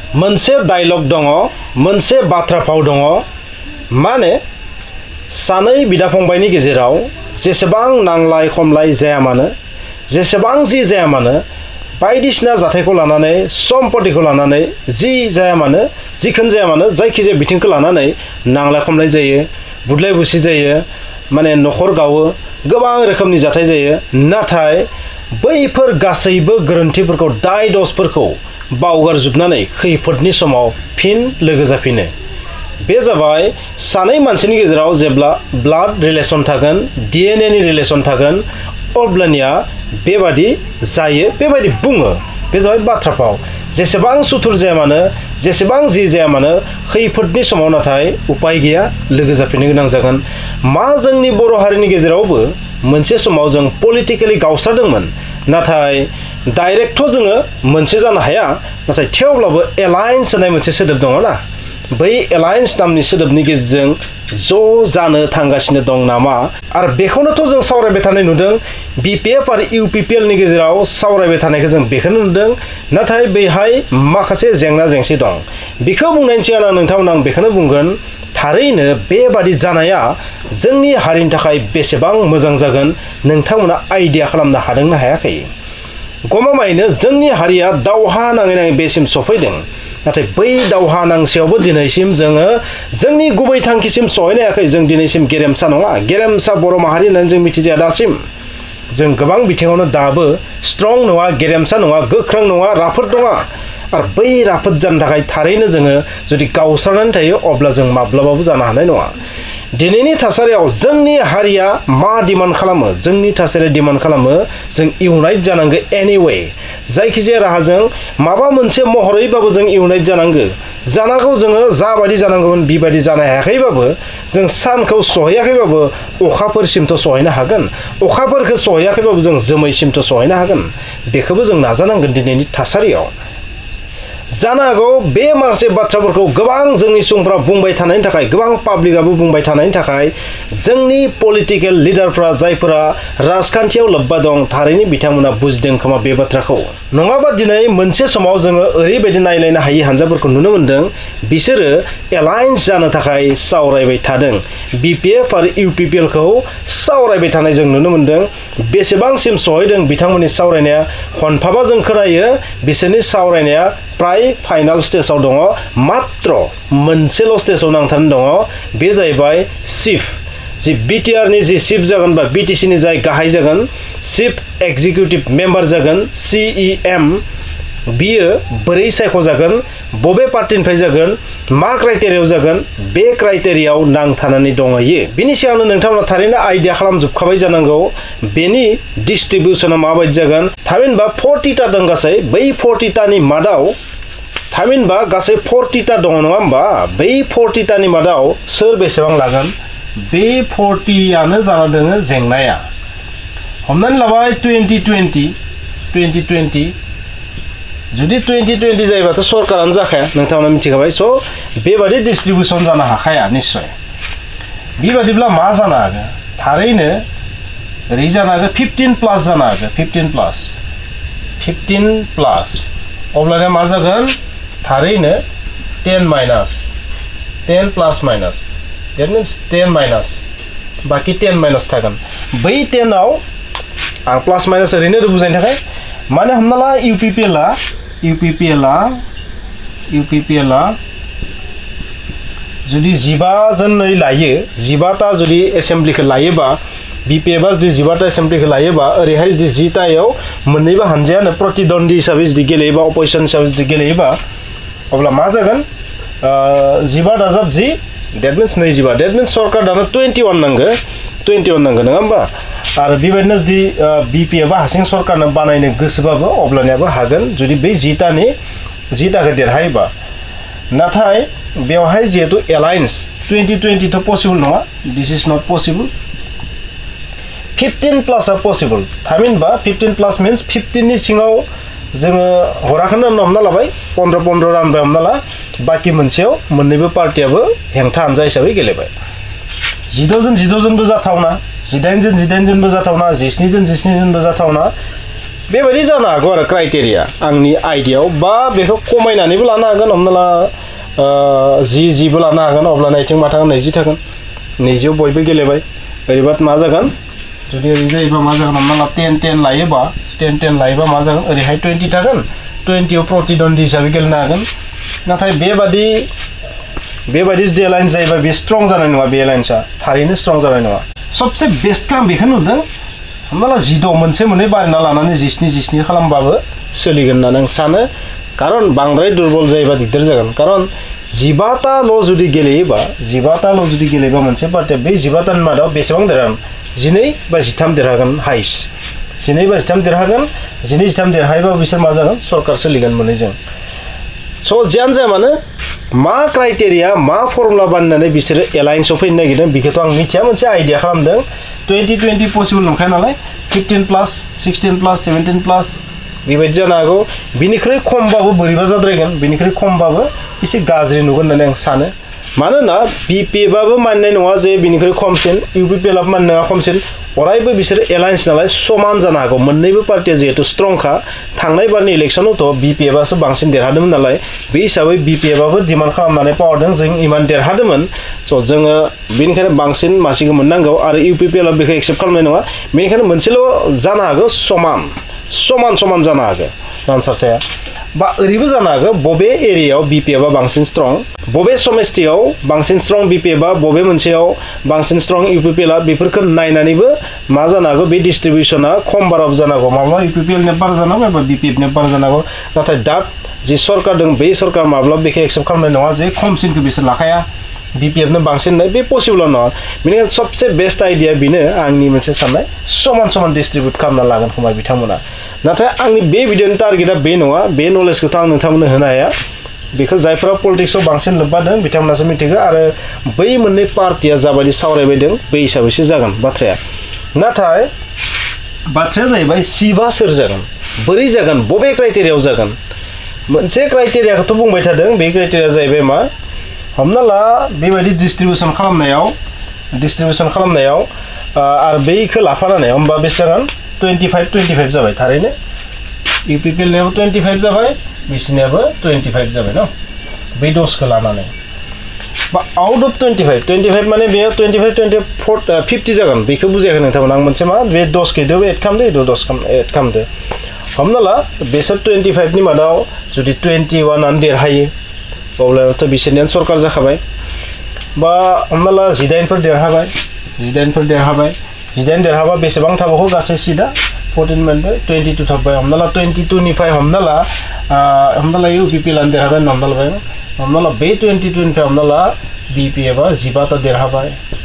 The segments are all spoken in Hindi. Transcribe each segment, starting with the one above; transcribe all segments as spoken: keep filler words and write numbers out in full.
मोनसे डायलग दङ मोनसे बाथ्रा फाव दङ माने सानै बिदा फंबायनि गेजेराव जेसेबां नांलाय खमलाय जाया मानो जेसेबां जि जाया मानो बायदिसिना जाथायखौ लानानै सम्पतिखौ लानानै जि जाया मानो जिखुनु जाया मानो जायखिजाया बिथिंखौ लानानै नांलाय खमलाय जायो बुदलाय बुसि जायो माने नखर गावो गोबां रोखोमनि जाथाय जायो नाथाय बैफोर गासैबो गोरोन्थिफोरखौ दाय दसफोरखौ बावगारजोबनानै खैफोदनि समाव फिन लोगो जाफिनो बे जाबाय सानै मानसिनि गेजेराव जेब्ला ब्लाड रिलेशन थागोन डिएनए नि रिलेशन थागोन अब्लानिया बेबादि जायो बेबादि बुङो बे जाबाय बाथ्रा फाव जेसेबां सुथुर जाया मानो जेसेबां जि जाया मानो खैफोदनि समाव नाथाय उपाय गैया लोगो जाफिननो गोनां जागोन मा जोंनि बर' हारिनि गेजेरावबो मोनसे समाव जों पलिटिकली गावस्रादोंमोन नाथाय डाइरेक्ट जोङो मोनसे जानो हाया नाथाय थेवब्लाबो एलायन्स होननाय मोनसे सोदोब दङ ना बै एलायन्स नामनि सोदोबनि गेजेरजों ज' जानो थांगासिनो दं नामा आरो बेखौनोथ' जों सावरायबाय थानाय नुदों बिपिएफ आरो इउपिपिएल नि गेजेराव सावरायबाय थानायखौ जों बेखौनो नुदों नाथाय बेहाय माखासे जेंना जेंसि दं बेखौ बुंनायनि सिगां आं नोंथांमोन आं बेखौनो बुंगोन थारैनो बेबादि जानाया जोंनि हारिनि थाखाय बेसेबां मोजां जागोन नोंथांमोना आइडिया खालामनो हादोंना हायाखै गमामायैनो जोंनि हारिया दावहा नाङै नाङै बेसिम सफैदों नाथाय बै दावहा नांसेयावबो दिनैसिम जोङो जोंनि गुबै थांखिसिम सहैनो हायाखै जों दिनैसिम गेरेमसा नङा गेरेमसा बर' माहारि होननानै जों मिथिजाया दासिम जों गोबां बिथिङावनो दाबो स्ट्रं नङा गेरेमसा नङा गोख्रों नङा राफोद नङा आरो बै राफोद जानो थाखाय थारैनो जोङो जुदि गावस्रानानै थायो अब्ला जों माब्लाबाबो जानो हानाय नङा दिनैनि थासारियाव जोंनि हारिया मा डिमान्ड खालामो जोंनि थासारिया डिमान्ड खालामो जों इउनाइट जानांगौ एनिवे जायखिजाया राहाजों माबा मोनसे महरैबाबो जों इउनाइट जानांगौ जानांगौ जोङो जाबायदि जानांगौमोन बेबायदि जानो हायाखैबाबो जों सानखौ सहैयाखैबाबो अखाफोरसिमथ' सहैनो हागोन अखाफोरखौ सहैयाखैबाबो जों जोमैसिमथ' सहैनो हागोन बेखौबो जों नाजानांगोन दिनैनि थासारियाव जानो हागौ बे माखासे बाथ्राफोरखौ गोबां जोंनि सुबुंफ्रा बुंबाय थानायनि थाखाय गोबां पाब्लिकआबो बुंबाय थानायनि थाखाय जोंनि पलिटिकेल लिडारफ्रा जायफोरा राजखान्थियाव लोब्बा दं थारैनो बिथांमोना बुजिदों खोमा बे बाथ्राखौ नङाबा दिनै मोनसे समाव जोङो ओरैबायदि नायलायनो हायि हानजाफोरखौ नुनो मोन्दों बिसोरो एलायन्स जानो थाखाय सावरायबाय थादों बिपिएफ आरो इउपिपिएल खौ सावरायबाय थानाय जों नुनो मोन्दों बेसेबांसिम सहैदों बिथांमोननि सावरायनाया खनफाबा जों खोनायो बिसोरनि सावरायनाया प्राय फाइनाल स्टेजाव दङ मात्र मोनसेल' स्टेजाव नांथारनानै दङ बे जाहैबाय चिफ जि बिटिआर नि जि चिफ जागोन बा बिटिसि नि जाय गाहाय जागोन चिफ एक्जिकिउटिभ मेम्बार जागोन सिइएम बियो बोरै सायख'जागोन बबे पार्टिनिफ्राय जागोन मा क्राइटेरियाव जागोन बे क्राइटेरियाव नांथानानै दङयो बिनि सिगांनो नोंथांमोना थारैनो आइडिया खालामजोबखाबाय जानांगौ बेनि डिस्ट्रिबिउसना माबायदि जागोन थामहिनबा फर्टिटा दं गासै बै फर्टिटानि मादाव थामहिनबा गासै फर्टिटा दङ नङा होमबा बै फर्टिटानि मादाव सोर बेसेबां लागोन बे फर्टियानो जाना दोङो जेंनाया हमनानै लाबाय टुवेन्टि टुवेन्टि टुवेन्टि टुवेन्टि जुदि टुवेन्टि टुवेन्टि जायोबाथ' सरकारानो जाखाया नोंथांमोना मिथिखाबाय स' बेबादि डिस्ट्रिबिउसन जानो हाखाया निश्चय बेबादिब्ला मा जानो हागौ थारैनो ओरै जानो हागौ फिफ्टिन प्लास जानो हागौ फिफ्टिन प्लास फिफ्टिन प्लास अब्लानिया मा जागोन थारैनो ten minus ten plus minus that means ten minus बाखि टेन माइनास थागोन बै टेनाव आं प्लास माइनास ओरैनो बुजायनो थाखाय माने हमना ला इउपिपिएलआ इउपिपिएलआ इउपिपिएलआ जुदि जिबा जनै लायो जिबाता जुदि एसेम्ब्लिखौ लायोबा बिपिएफआ जुदि जिबाता एसेम्ब्लिखौ लायोबा ओरैहाय जुदि जितायाव मोननैबो हानजायानो प्रतिद्वन्दी हिसाबै जुदि गेलेयोबा अपोजिसन हिसाबै जुदि गेलेयोबा अब्ला मा जागोन जिबा दाजाब जि देट मिन्स नैजिबा देट मिन्स सरकार दानो टुवेन्टि वान नांगौ टुवेन्टि वान नांगौ नङा होमबा आरो बेबायदिनो जुदि बिपिएफआ हारसिं सरकारनो बानायनो गोसोबाबो अब्लानियाबो हागोन जुदि बै जितानि जिताखौ देरहायोबा नाथाय बेवहाय जिहेतु एलायन्स टुवेन्टि टुवेन्टिथ' पसिबल नङा this is not possible fifteen प्लासआ पसिबल थामहिनबा फिफ्टिन प्लास मिन्स फिफ्टिननि सिङाव जोङो हराखौनो हमना लाबाय पन्द्र पन्द्र रानबाय हमना ला बाखि मोनसेयाव मोननैबो पार्टियाबो हेंथा हानजा हिसाबै गेलेबाय जिद'जन जिद'जनबो जाथावना जिदाइनजन जिदाइनजनबो जाथावना जिस्निजन जिस्निजनबो जाथावना बेबायदि जानो हागौ आरो क्राइटेरिया आंनि आइडियाव बा बेखौ खमायनानैबो लानो हागोन हमना ला जि जिबो लानो हागोन अब्ला नायथिं मा थागोन नैजि थागोन नैजियाव बयबो गेलेबाय ओरैबा मा जागोन जुदि ओरै जायोबा मा जागोन हमना ला टेन टेन लायोबा टेन टेन लायोबा मा जागोन ओरैहाय टुवेन्टि थागोन टुवेन्टियाव प्रतिद्वन्दी हिसाबै गेलेनो हागोन नाथाय बेबादि बेबादि जे एलायन्स जायोबा बे स्ट्रं जानाय नङा बे एलायन्सआ थारैनो स्ट्रं जानाय नङा सबसे बेस्टखौ आं बेखौ नुदों हमना ला जिद' मोनसे मोननै बारायना लानानै जिस्नि जिस्नि खालामबाबो सोलिगोन होननानै आं सानो कारन बांद्राय दुरबल जायोबा दिगदार जागोन कारन जिबाताल' जुदि गेलेयोबा जिबाताल' जुदि गेलेयोबा मोनसे पार्टिया बे जिबातानि मादाव बेसेबां देरहागोन जिनै बा जिथाम देरहागोन हाइस जिनै बा जिथाम देरहागोन जिनै जिथाम देरहायोबा बिसोर मा जागोन सरकार सोलिगोन मोननैजों स' जियानो जाया मानो मा क्राइटेरिया मा फर्मुला बानायनानै बिसोरो एलायन्सआव फैनो नागिरदों बेखौथ' आं मिथिया मोनसे आइडिया खालामदों टुवेन्टि टुवेन्टि पसिबल नंखाया नालाय fifteen plus sixteen plus seventeen plus बेबायदि जानो हागौ बिनिख्रुइ खमबाबो बोरैबा जाद्रायगोन बिनिख्रुइ खमबाबो एसे गाज्रि नुगोन होननानै आं सानो मानोना बिपिएफआबो मानिनाय नङा जे बिनिख्रुइ खमसिन इउपिपिएलआबो मानिनाय नङा खमसिन अरायबो बिसोर एलायन्स नालाय समान जानो हागौ मोननैबो पार्टिया जिहेतु स्ट्रंखा थांनाय बारनि इलेक्सनावथ' बिपिएफआसो बांसिन देरहादोंमोन नालाय बे हिसाबै बिपिएफआबो डिमान्ड खालामनानै पावारदों जों इमान देरहादोंमोन स' जोङो बेनिखायनो बांसिन मासिखौ मोननांगौ आरो इउपिपिएलआ बेखौ एक्सेप्ट खालामनाय नङा बेनिखायनो मोनसेल' जानो हागौ समान समान समान जानो हागौ आनसारथाया बा ओरैबो जानो हागौ बबे एरियायाव बिपिएफआ बांसिन स्ट्रं बबे समस्थियाव बांसिन स्ट्रं बिपिएफआ बबे मोनसेयाव बांसिन स्ट्रं इउपिपिएलआ बेफोरखौ नायनानैबो मा जानो हागौ बे डिस्ट्रिबिउसना खम बाराबो जानो हागौ माब्लाबा इउपिपिएलनि बारा जानो हागौ एबा बिपिएफनि बारा जानो हागौ नाथाय दा जि सरकार दं बे सरकार माब्लाबा बेखौ एक्सेप्ट खालामनाय नङा जे खमसिनखौ बिसोर लाखाया बिपिएफनो बांसिन होननाय बे पसिबल नङा बेनिखायनो सबसे बेस्ट आइडिया बेनो आंनि मोनसे साननाय समान समान डिस्ट्रिबिउट खालामना लागोन खोमा बिथांमोना नाथाय आंनि बे भिडिअनि टारगेटआ बे नङा बे नलेजखौथ' आं नोंथांमोननो होनो हाया बेखौ जायफोरा पलिटिक्सआव बांसिन लोब्बा दं बिथांमोनासो मिथिगौ आरो बै मोननै पार्टिया जाबायदि सावरायबाय दं बै हिसाबैसो जागोन बाथ्राया नाथाय बाथ्राया जाहैबाय सिबा सोर जागोन बोरै जागोन बबे क्राइटेरियायाव जागोन मोनसे क्राइटेरियाखौथ' बुंबाय थादों बे क्राइटेरिया जाहैबाय मा हमना ला बेबायदि डिस्ट्रिबिउसन खालामनायाव डिस्ट्रिबिउसन खालामनायाव आरो बैखौ लाफानानै होमबा बेसे जागोन टुवेन्टि फाइभ टुवेन्टि फाइभ जाबाय थारैनो इउपिपिएलनियाबो टुवेन्टि फाइभ जाबाय बिसिनियाबो टुवेन्टि फाइभ जाबाय न बै दसखौ लानानै बा out of twenty five twenty five माने बेयाव twenty five twenty for fifty जागोन बेखौ बुजियाखै नोंथांमोन आं मोनसे मा बे दसखौबो एड खालामदो एद दस एड खालामदो हमना ला बेसोर टुवेन्टि फाइभनि मादाव जुदि टुवेन्टि वानआनो देरहायो अब्लाथ' बिसोरनियानो सरकार जाखाबाय बा हमना ला जिदाइनफोर देरहाबाय जिदाइनफोर देरहाबाय जिदाइन देरहाबा बेसेबां थाबावो गासै सिदा फर्टिन मोनबाय टुवेन्टि टु थाबाय हमना ला टुवेन्टि टुनिफ्राय हमना ला हमना ला इउपिपिएलआनो देरहाबाय हमना लाबाय हमना ला बे टुवेन्टि टुनिफ्राय हमना ला बिपिएफआ जिबाता देरहाबाय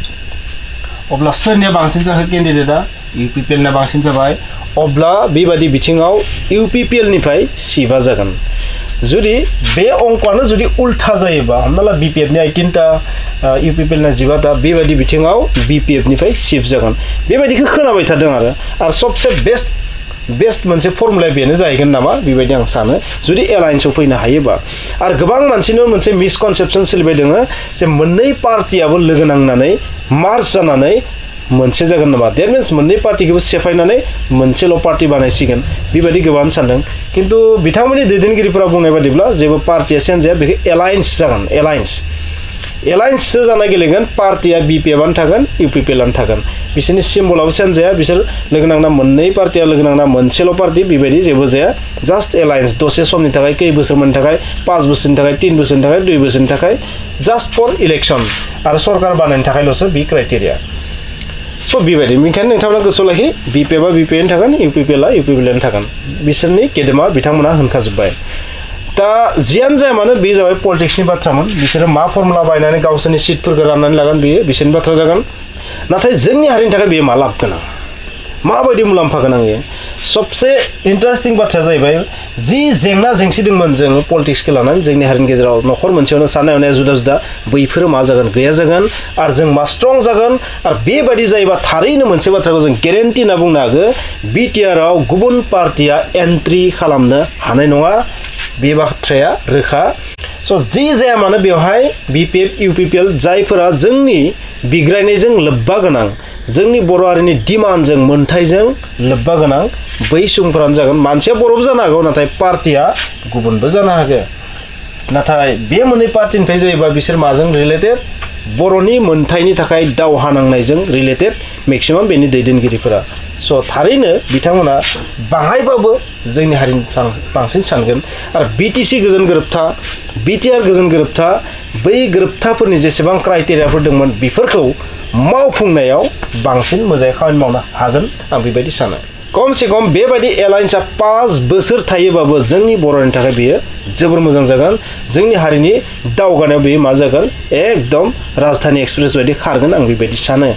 अब्ला सोरनिया बांसिन जाखो केन्डिडेटआ इउपिपिएलनिया बांसिन जाबाय अब्ला बेबादि बिथिङाव इउपिपिएलनिफ्राय सिबा जागोन जुदि बे अंकआनो जुदि उल्था जायोबा हमना ला बिपिएफनि आइटिनटा इउपिपिएलना जिबाता बेबायदि बिथिङाव बिपिएफनिफ्राय सिफ्ट जागोन बेबायदिखौ खोनाबाय थादों आरो आरो सबसे बेस्ट बेस्ट मोनसे फर्मुला बेनो जाहैगोन नामा बेबायदि आं सानो जुदि एलायन्सआव फैनो हायोबा आरो गोबां मानसिनो मोनसे मिसकनसेपसन सोलिबाय दङ जे मोननै पार्टियाबो लोगो नांनानै मार्च जानानै मोनसे जागोन नामा देट मिन्स मोननै पार्टिखौबो सेफायनानै मोनसेल' पार्टि बानायसिगोन बेबायदि गोबां सानदों खिन्थु बिथांमोननि दैदेनगिरिफोरा बुंनाय बादिब्ला जेबो पार्टिया चेन्ज जाया बेखौ एलायन्स जागोन एलायन्स एलायन्ससो जाना गेलेगोन पार्टिया बिपिएफआनो थागोन इउपिपिएलआनो थागोन बिसोरनि सिम्बलाबो चेन्ज जाया बिसोर लोगो नांना मोननै पार्टिया लोगो नांना मोनसेल' पार्टि बेबायदि जेबो जाया जास्ट एलायन्स दसे समनि थाखाय खै बोसोरनि थाखाय पाँच बोसोरनि थाखाय तीन बोसोरनि थाखाय दुइ बोसोरनि थाखाय जास्ट फर इलेक्सन आरो सरकार बानायनो थाखायल'सो बे क्राइटेरिया स' बेबायदि बेनिखायनो नोंथांमोना गोसोआव लाखि बिपिएफआ बिपिएफआनो थागोन इउपिपिएलआ इउपिपिएलआनो थागोन बिसोरनि गेदेमा बिथांमोना होनखाजोब्बाय दा जियानो जाया मानो बे जाबाय पलिटिक्सनि बाथ्रामोन बिसोरो मा फर्मुला बायनानै गावसोरनि सिटफोरखौ राननानै लागोन बेयो बिसोरनि बाथ्रा जागोन नाथाय जोंनि हारिनि थाखाय बेयो मा लाब गोनां माबायदि मुलाम्फा गोनां बेयो सबसे इन्टारेस्टिं बाथ्राया जाहैबाय जि जेंना जेंसि दंमोन जों पलिटिक्सखौ लानानै जोंनि हारिनि गेजेराव न'खर मोनसेयावनो साननाय हनाया जुदा जुदा बैफोरो मा जागोन गैया जागोन आरो जों मा स्ट्रं जागोन आरो बेबायदि जायोबा थारैनो मोनसे बाथ्राखौ जों गेरेन्टि होनना बुंनो हागौ बिटिआरआव गुबुन पार्टिया एन्ट्रि खालामनो हानाय नङा बे बाथ्राया रोखा स' जि जाया मानो बेवहाय बि पि एफ इउ पि पि एल जायफोरा जोंनि बिग्रायनायजों लोब्बा गोनां जोंनि बर' हारिनि डिमान्डजों मोन्थाइजों लोब्बा गोनां बै सुबुंफोरानो जागोन। मानसिया बर'बो जानो हागौ नाथाय पार्टिया गुबुनबो जानो हागौ। नाथाय बे मोननै पार्टिनिफ्राय जायोबा बिसोर माजों रिलेटेड बर'नि मोन्थाइनि थाखाय दावहा नांनायजों रिलेटेड मेक्सिमाम बेनि दैदेनगिरिफोरा। स' थारैनो बिथांमोना बाङायबाबो जोंनि हारिनि बांसिन सानगोन आरो बि टि सि गोजोन गोरोबथा बि टि आर गोजोन गोरोबथा बै गोरोबथाफोरनि जेसेबां क्राइटेरियाफोर दंमोन बेफोरखौ मावफुंनायाव बांसिन मोजाङै खामानि मावनो हागोन आं बेबायदि सानो। खमसे खम बेबायदि एलायन्सआ पाँच बोसोर थायोबाबो जोंनि बर'नि थाखाय बेयो जोबोर मोजां जागोन। जोंनि हारिनि दावगानायाव बेयो मा जागोन एकदम राजधानी एक्सप्रेस बायदि खारगोन आं बेबायदि सानो।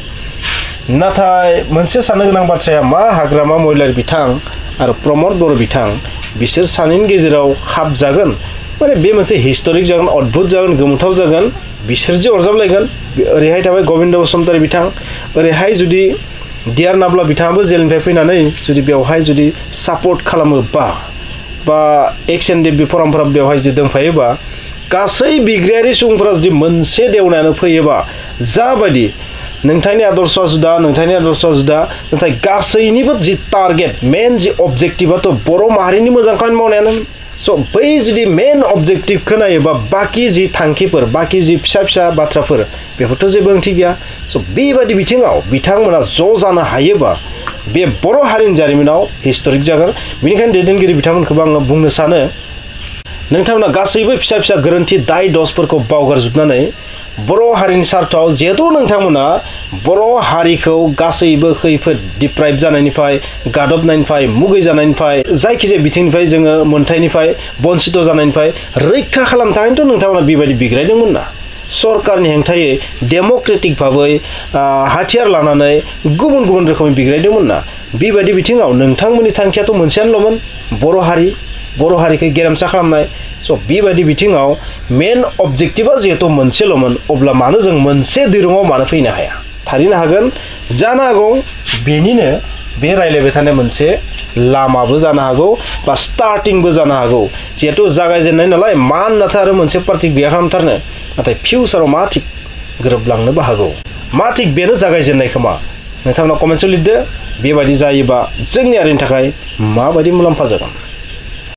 नाथाय मोनसे साननो गोनां बाथ्राया मा हाग्रामा महिलारि बिथां आरो प्रमद बर' बिथां बिसोर सानैनि गेजेराव खाबजागोन माने बे मोनसे हिस्टरिक जागोन, अद्भुत जागोन, गोमोथाव जागोन। बिसोर जे अरजाबलायगोन ओरैहाय थाबाय गबिन्द बसुमतारी बिथां, ओरैहाय जुदि डिआर नाब्ला बिथाङाबो जेलनिफ्राय फैनानै जुदि बेवहाय जुदि सापर्ट खालामोबा बा एक्स एन डि बि फरामफोरा बेवहाय जुदि दंफायोबा गासै बिग्रायारि सुबुंफोरा जुदि मोनसे देवनायानो फैयोबा जाबायदि नोंथांनि आदर्शआ जुदा नोंथांनि आदर्शआ जुदा नाथाय गासैनिबो जि टारगेट मेन जि अबजेक्टिभआथ' बर' माहारिनि मोजां खामानि मावनायानो। स' बै जुदि मेन अबजेक्टिभखौ नायोबा बाखि जि थांखिफोर बाखि जि फिसा फिसा बाथ्राफोर बेफोरथ' जेबो ओंथि गैया। स' बेबायदि बिथिङाव बिथांमोना ज' जानो हायोबा बे बर' हारिनि जारिमिनाव हिस्टरिक जागोन। बेनिखायनो दैदेनगिरि बिथांमोनखौबो आङो बुंनो सानो नोंथांमोना गासैबो फिसा फिसा गोरोन्थि दाय दसफोरखौ बावगारजोबनानै बर' हारिनि सार्थआव जिहेथु नोंथांमोना बर' हारिखौ गासैबो खैफोद डिप्राइभ जानायनिफ्राय गादबनायनिफ्राय मुगै जानायनिफ्राय जायखिजाया बिथिंनिफ्राय जोङो मोन्थाइनिफ्राय बन्सित जानायनिफ्राय रैखा खालामनो थाखायनोथ' नोंथांमोना बेबायदि बिग्रायदोंमोन ना। सरकारनि हेंथायै डेम'क्रेटिक भाबै हाथियार लानानै गुबुन गुबुन रोखोमै बिग्रायदोंमोन ना। बेबायदि बिथिङाव नोंथांमोननि थांखियाथ' मोनसेयानोल'मोन बर' हारि बर' हारिखौ गेरेमसा खालामनाय। स' बेबायदि बिथिङाव मेन अबजेक्टिभआ जिहेतु मोनसेल'मोन अब्ला मानो जों मोनसे दिरुङाव मानो फैनो हाया? थारैनो हागोन। जानो हागौ बेनिनो बे रायलायबाय थानाय मोनसे लामाबो जानो हागौ बा स्टार्टिंबो जानो हागौ। जिहेतु जागायजेननाय नालाय मा होननाथाय आरो मोनसे पार्टि गैया खालामथारनो नाथाय फिउचाराव मा थिग गोरोबलांनोबो हागौ। मा थिग बेनो जागायजेननाय खोमा। नोंथांमोना कमेन्टआव लिरदो बेबायदि जायोबा जोंनि हारिनि थाखाय माबायदि मुलाम्फा जागोन।